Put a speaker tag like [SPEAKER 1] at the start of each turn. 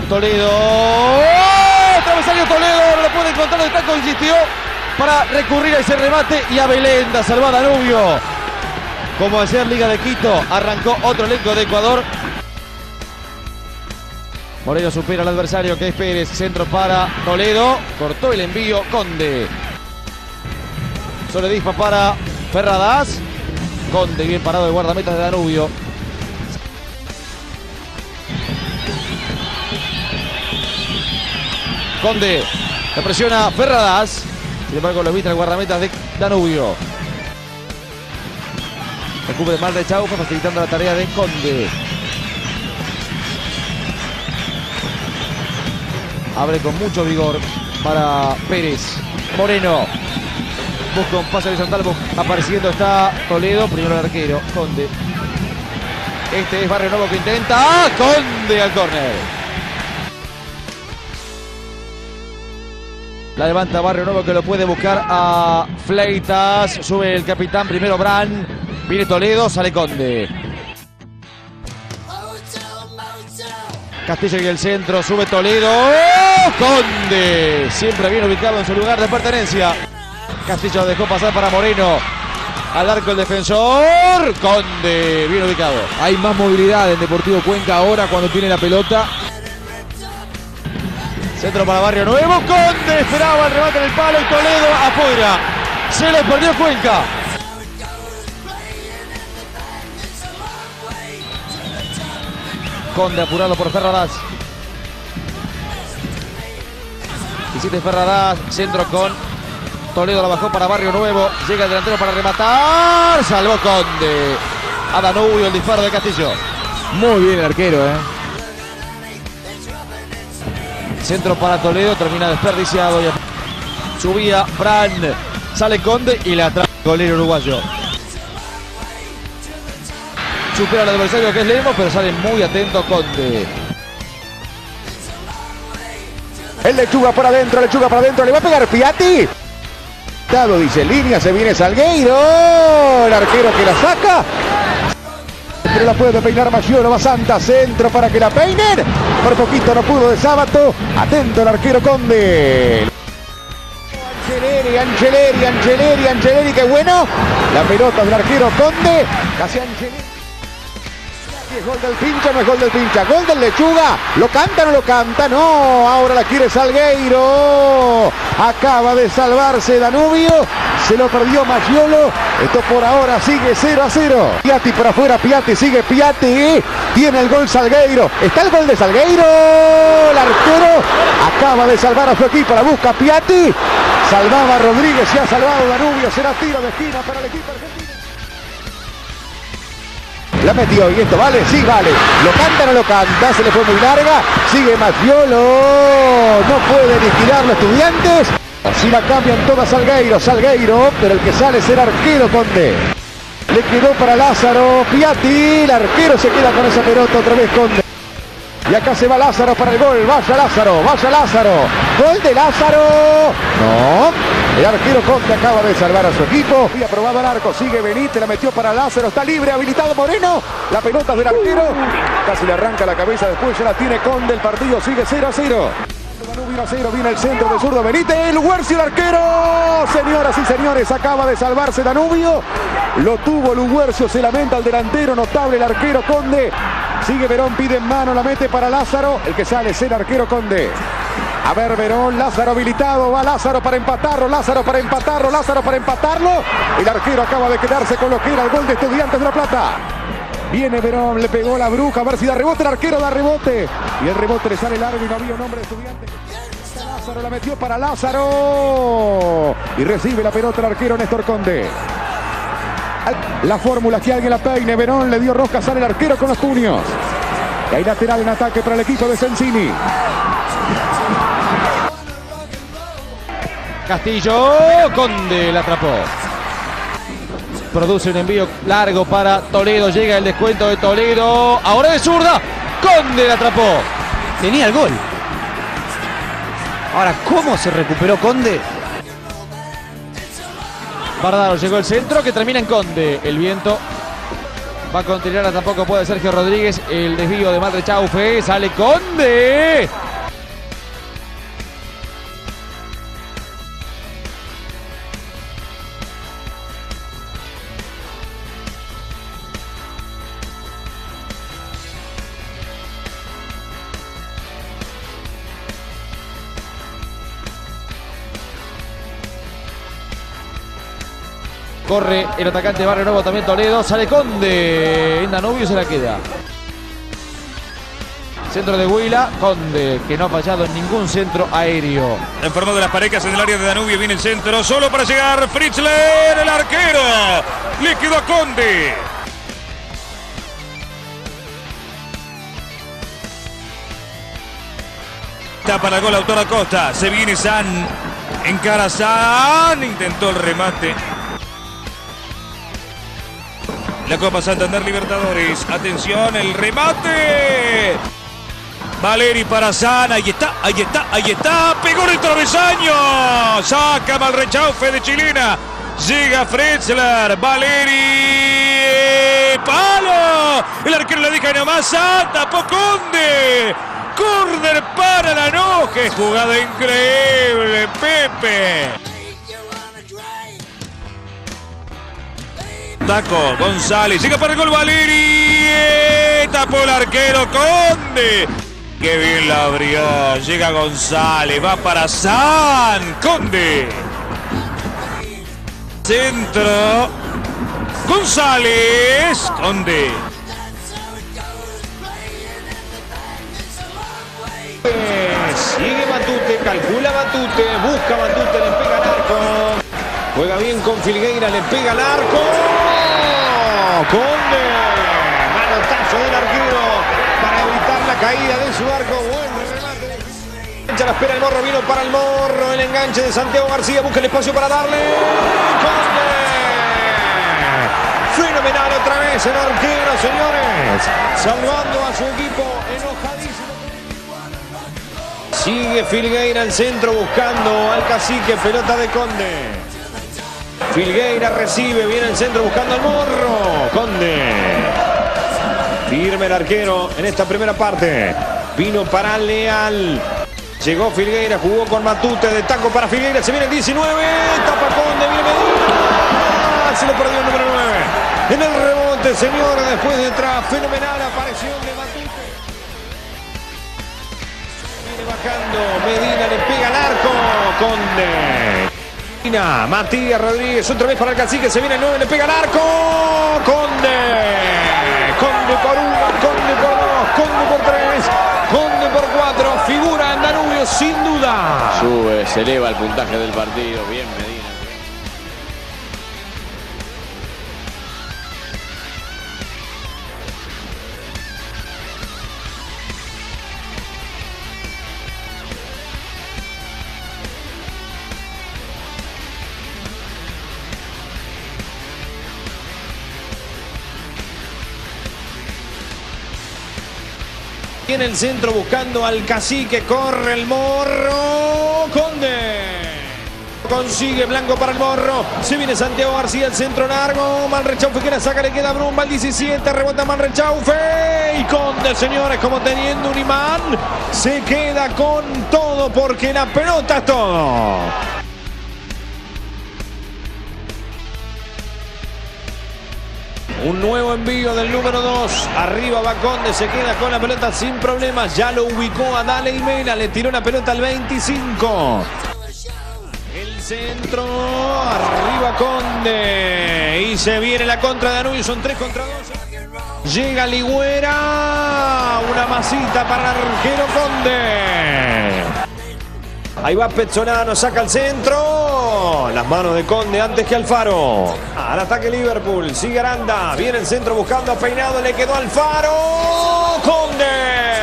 [SPEAKER 1] Toledo. ¡Oh! Travesaño Toledo, no lo puede encontrar, el taco insistió para recurrir a ese remate y a Belenda, salva Danubio. Como ayer Liga de Quito, arrancó otro elenco de Ecuador. Moreno supera al adversario que es Pérez, centro para Toledo, cortó el envío Conde. Soledispa para Ferradas. Conde bien parado de guardametas de Danubio. Conde, le presiona Ferradas. Sin embargo, lo evita el guardametas de Danubio. Recubre mal de Chaufa, facilitando la tarea de Conde. Abre con mucho vigor para Pérez. Moreno. Busca un pase horizontal. Apareciendo está Toledo. Primero el arquero, Conde. Este es Barrio Nuevo que intenta. ¡Ah! Conde al córner. La levanta Barrio Nuevo que lo puede buscar a Fleitas. Sube el capitán. Primero Bran. Viene Toledo. Sale Conde. Castillo y el centro. Sube Toledo. ¡Oh! Conde. Siempre bien ubicado en su lugar de pertenencia. Castillo dejó pasar para Moreno. Al arco el defensor. Conde. Bien ubicado.
[SPEAKER 2] Hay más movilidad en Deportivo Cuenca ahora cuando tiene la pelota.
[SPEAKER 1] Centro para Barrio Nuevo. Conde esperaba el remate en el palo y Toledo afuera. Se lo perdió Cuenca. Conde apurado por Ferradas. Visite Ferradas. Centro con Toledo, la bajó para Barrio Nuevo. Llega el delantero para rematar. Salvó Conde. A Danubio el disparo de Castillo.
[SPEAKER 2] Muy bien el arquero,
[SPEAKER 1] Centro para Toledo, termina desperdiciado. Subía Fran, sale Conde y la atrapa el golero uruguayo. Supera al adversario que es Lemos, pero sale muy atento Conde.
[SPEAKER 3] El Lechuga para adentro, le va a pegar Piatti. Dice línea, se viene Salgueiro. El arquero que la saca. Pero la puede peinar Maggiolo, va Santa, centro para que la peinen. Por poquito no pudo de Sábato. Atento el arquero Conde. Angeleri, qué bueno. La pelota del arquero Conde. Casi Angeleri. Es gol del pincha, no es gol del pincha. Gol del Lechuga. ¿Lo canta o no lo canta? No. Ahora la quiere Salgueiro. Acaba de salvarse Danubio. Se lo perdió Maggiolo. Esto por ahora sigue 0-0. Piatti por afuera. Piatti sigue Piatti. Tiene el gol Salgueiro. Está el gol de Salgueiro. El arquero acaba de salvar a su equipo. La busca Piatti. Salvaba a Rodríguez. Se ha salvado Danubio. Será tiro de esquina para el equipo argentino. La metió y esto vale, sí vale. ¿Lo canta o no lo canta? Se le fue muy larga. Sigue Maggiolo. No pueden estirarlo Estudiantes. Si la cambian todas Salgueiro, pero el que sale es el arquero Conde. Le quedó para Lázaro. Piatti. El arquero se queda con esa pelota otra vez Conde. Y acá se va Lázaro para el gol. Vaya Lázaro. Gol de Lázaro. No. El arquero Conde acaba de salvar a su equipo. Y aprobado el arco. Sigue Benítez. La metió para Lázaro. Está libre. Habilitado Moreno. La pelota del arquero. Casi le arranca la cabeza. Después ya la tiene Conde. El partido sigue 0-0. Danubio 1-0. Viene el centro de zurdo Benítez. El Luguercio, el arquero. Señoras y señores. Acaba de salvarse Danubio. Lo tuvo Luguercio. Se lamenta el delantero. Notable el arquero Conde. Sigue Verón. Pide en mano. La mete para Lázaro. El que sale es el arquero Conde. A ver Verón, Lázaro habilitado, va Lázaro para empatarlo. El arquero acaba de quedarse con lo que era el gol de Estudiantes de La Plata. Viene Verón, le pegó la bruja, a ver si da rebote, el arquero da rebote. Y el rebote le sale largo y no había un hombre de Estudiantes. Lázaro la metió para Lázaro. Y recibe la pelota el arquero Néstor Conde. La fórmula que alguien la peine, Verón le dio rosca, sale el arquero con los puños. Y hay lateral en ataque para el equipo de Sensini.
[SPEAKER 1] Castillo, Conde la atrapó. Produce un envío largo para Toledo. Llega el descuento de Toledo. Ahora de zurda. Conde la atrapó.
[SPEAKER 4] Tenía el gol. Ahora, ¿cómo se recuperó Conde?
[SPEAKER 1] Bardaro llegó el centro que termina en Conde. El viento Va con Tirana, tampoco puede Sergio Rodríguez. El desvío de Manrechaufe. Sale Conde. Corre el atacante Barrio Nuevo, también Toledo. Sale Conde. En Danubio se la queda. Centro de Huila. Conde, que no ha fallado en ningún centro aéreo.
[SPEAKER 5] Enfermo de las parejas en el área de Danubio. Viene el centro. Solo para llegar Fritzler, el arquero. Le quedó a Conde. Tapa el gol Autor Acosta. Se viene San. Encara San. Intentó el remate. La Copa Santander Libertadores. Atención, el remate. Valeri para San. Ahí está, ahí está, ahí está. Pegó en el travesaño. Saca Manrechaufe de chilena. Llega Fritzler. Valeri. Palo. El arquero le deja nomás. San. Tapó Conde. Corner para la Noje. Jugada increíble, Pepe. Taco, González, llega para el gol Valeri, tapó el arquero Conde, qué bien la abrió, llega González, va para San, Conde, centro, González, Conde.
[SPEAKER 6] Sigue Matute, calcula Matute, busca Matute, le pega al arco, juega bien con Filgueira, le pega al arco. Conde, manotazo del arquero para evitar la caída de su arco. Buen remate. La espera el Morro, vino para el Morro. El enganche de Santiago García, busca el espacio para darle. Conde. Fenomenal otra vez el arquero, señores. Salvando a su equipo, enojadísimo. Sigue Filgueira al centro buscando al cacique, pelota de Conde. Filgueira recibe, viene el centro buscando al Morro. Conde. Firme el arquero en esta primera parte. Vino para Leal. Llegó Filgueira, jugó con Matute. De taco para Filgueira, se viene el 19. Tapa Conde, viene Medina. Se lo perdió el número 9. En el rebote, señores, después de atrás. Fenomenal aparición de Matute. Viene bajando. Medina le pega al arco. Conde. Matías Rodríguez, otra vez para el cacique, se viene el 9, le pega al arco. Conde. Conde por 1, Conde por 2, Conde por 3, Conde por 4. Figura en Danubio sin duda.
[SPEAKER 7] Sube, se eleva el puntaje del partido. Bien Medina.
[SPEAKER 6] En el centro buscando al cacique, corre el Morro. Conde. Consigue Blanco para el Morro. Se viene Santiago García, el centro largo. Manrechaufe que la saca, le queda Brumba al 17. Rebota Manrechaufe. Y Conde, señores, como teniendo un imán, se queda con todo porque la pelota es todo. Un nuevo envío del número 2. Arriba va Conde, se queda con la pelota sin problemas. Ya lo ubicó a Dale y Mena. Le tiró la pelota al 25. El centro. Arriba Conde. Y se viene la contra de Danubio. Son 3 contra 2. Llega Ligüera. Una masita para el arquero Conde. Ahí va Pezzolano, saca el centro. Las manos de Conde antes que Alfaro. Al ataque Liverpool. Sigue Aranda. Viene el centro buscando a Peinado. Le quedó Alfaro. Conde.